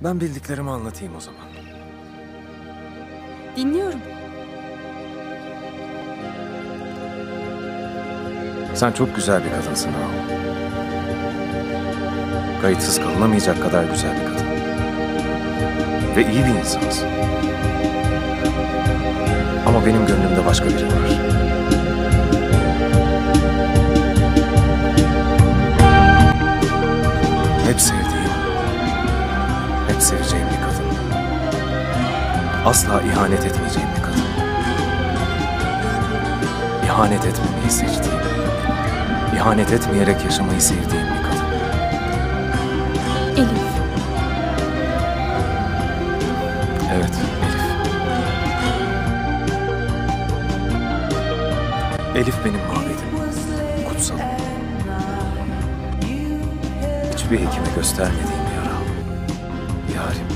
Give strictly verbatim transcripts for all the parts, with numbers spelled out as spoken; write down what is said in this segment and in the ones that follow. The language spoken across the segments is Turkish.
Ben bildiklerimi anlatayım o zaman. Dinliyorum. Sen çok güzel bir kadınsın Ahu. Kayıtsız kalınamayacak kadar güzel bir kadın. Ve iyi bir insansın. Ama benim gönlümde başka biri var. Hep sevdiğim, hep seveceğim bir kadın. Asla ihanet etmeyeceğim bir kadın. İhanet etmemeyi seçtiğim, ihanet etmeyerek yaşamayı sevdiğim bir kadın. Elif. Evet, Elif. Elif benim mabedim, kutsalım. Hiçbir hekime göstermediğim yara, yarim.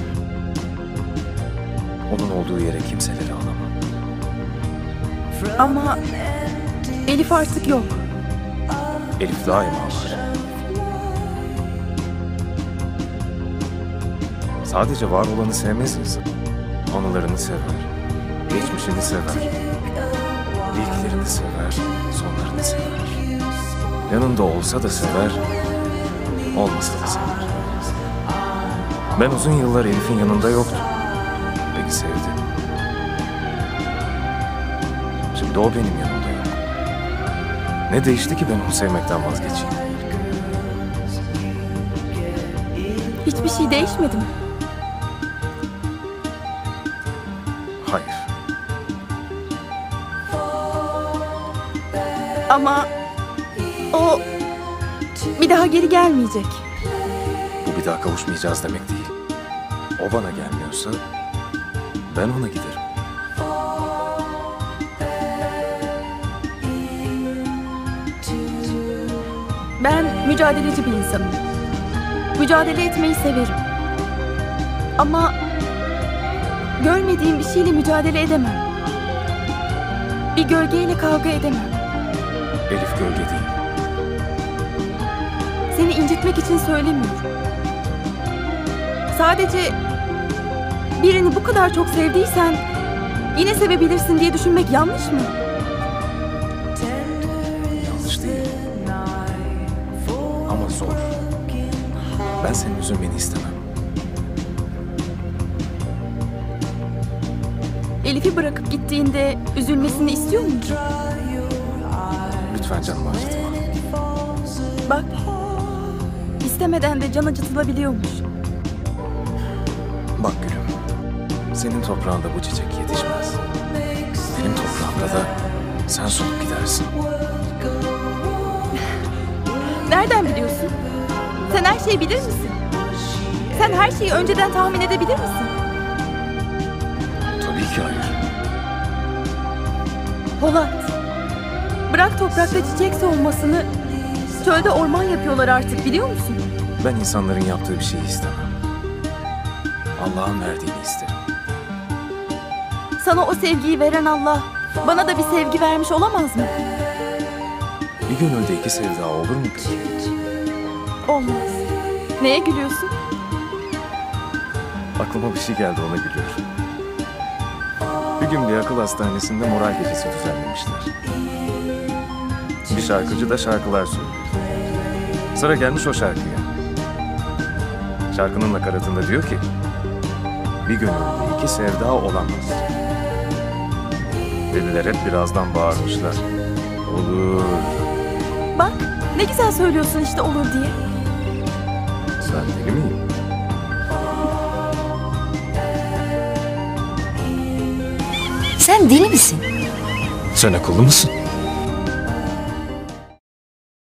Onun olduğu yere kimseleri alamam. Ama Elif artık yok. Elif daima var. Sadece var olanı sevmez insan. Anılarını sever, geçmişini sever, ilklerini sever, sonlarını sever. Yanında olsa da sever, olmasa da sever. Ben uzun yıllar Elif'in yanında yoktum. Peki sevdi. Şimdi o benim yanımda yok. Ne değişti ki ben onu sevmekten vazgeçeyim? Hiçbir şey değişmedi mi? Hayır. Ama o bir daha geri gelmeyecek. Bu bir daha kavuşmayacağız demek değil. O bana gelmiyorsa ben ona giderim. Ben mücadeleci bir insanım. Mücadele etmeyi severim. Ama görmediğim bir şeyle mücadele edemem. Bir gölgeyle kavga edemem. Elif gölge değil. Seni incitmek için söylemiyorum. Sadece birini bu kadar çok sevdiysen yine sevebilirsin diye düşünmek yanlış mı? Yanlış değil. Ama zor. Ben senin üzülmeni istemem. Elif'i bırakıp gittiğinde üzülmesini istiyor muydun? Lütfen canımı acıtma. Bak, istemeden de can acıtılabiliyormuş. Bak gülüm, senin toprağında bu çiçek yetişmez. Benim toprağımda da sen solup gidersin. Nereden biliyorsun? Sen her şeyi bilir misin? Sen her şeyi önceden tahmin edebilir misin? Tabii ki hayır. Polat, bırak toprakta çiçek solmasını, çölde orman yapıyorlar artık, biliyor musun? Ben insanların yaptığı bir şeyi istemem. Allah'ın verdiğini isterim. Sana o sevgiyi veren Allah, bana da bir sevgi vermiş olamaz mı? Bir gönülde iki sevda olur mu peki? Olmaz. Neye gülüyorsun? Aklıma bir şey geldi, ona gülüyorum. Bir gün bir akıl hastanesinde moral gecesi düzenlemişler. Bir şarkıcı da şarkılar söylüyor. Sıra gelmiş o şarkıya. Şarkının nakaratında diyor ki, bir gönülde iki sevda olamaz. Deliler hep birazdan bağırmışlar. Olur. Bak, ne güzel söylüyorsun işte olur diye. Ben deli miyim? Sen deli misin? Sen akıllı mısın?